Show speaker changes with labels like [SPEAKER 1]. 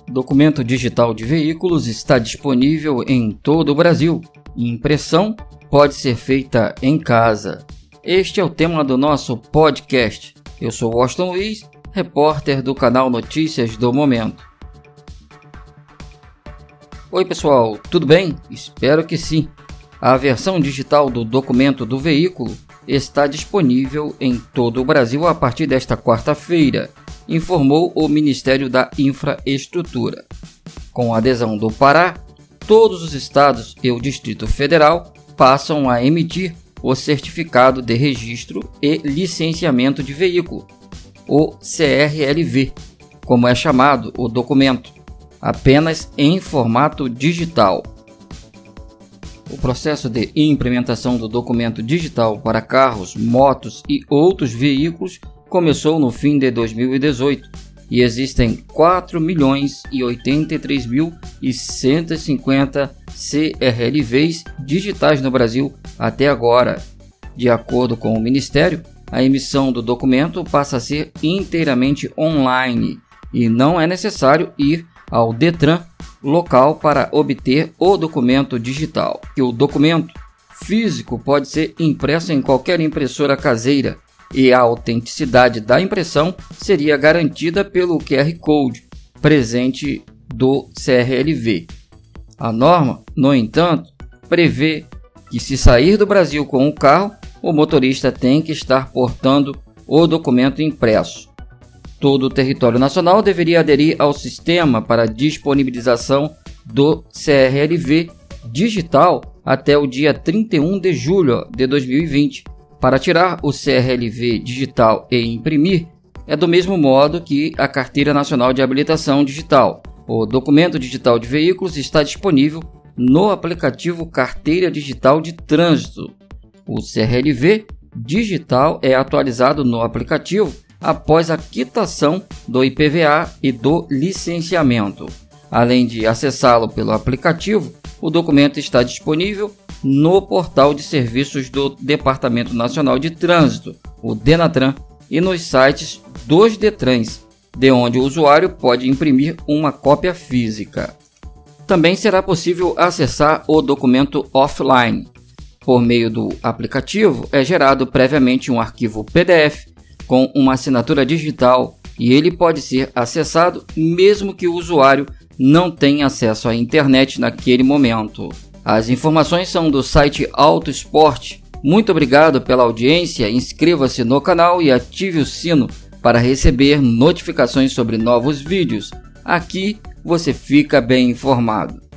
[SPEAKER 1] Documento digital de veículos está disponível em todo o Brasil. Impressão pode ser feita em casa. Este é o tema do nosso podcast. Eu sou Washington Luiz, repórter do canal Notícias do Momento. Oi pessoal, tudo bem? Espero que sim. A versão digital do documento do veículo está disponível em todo o Brasil a partir desta quarta-feira, informou o Ministério da Infraestrutura. Com a adesão do Pará, todos os estados e o Distrito Federal passam a emitir o Certificado de Registro e Licenciamento de Veículo, o CRLV, como é chamado o documento, apenas em formato digital. O processo de implementação do documento digital para carros, motos e outros veículos começou no fim de 2018 e existem 4.083.150 CRLVs digitais no Brasil até agora. De acordo com o Ministério, a emissão do documento passa a ser inteiramente online e não é necessário ir ao Detran local para obter o documento digital. O documento físico pode ser impresso em qualquer impressora caseira e a autenticidade da impressão seria garantida pelo QR Code presente do CRLV. A norma, no entanto, prevê que se sair do Brasil com o carro, o motorista tem que estar portando o documento impresso. Todo o território nacional deveria aderir ao sistema para disponibilização do CRLV digital até o dia 31 de julho de 2020. Para tirar o CRLV digital e imprimir, é do mesmo modo que a Carteira Nacional de Habilitação Digital. O documento digital de veículos está disponível no aplicativo Carteira Digital de Trânsito. O CRLV digital é atualizado no aplicativo após a quitação do IPVA e do licenciamento. Além de acessá-lo pelo aplicativo, o documento está disponível no portal de serviços do Departamento Nacional de Trânsito, o Denatran, e nos sites dos Detrans, de onde o usuário pode imprimir uma cópia física. Também será possível acessar o documento offline. Por meio do aplicativo, é gerado previamente um arquivo PDF com uma assinatura digital e ele pode ser acessado mesmo que o usuário não tenha acesso à internet naquele momento. As informações são do site Auto Esporte. Muito obrigado pela audiência, inscreva-se no canal e ative o sino para receber notificações sobre novos vídeos. Aqui você fica bem informado.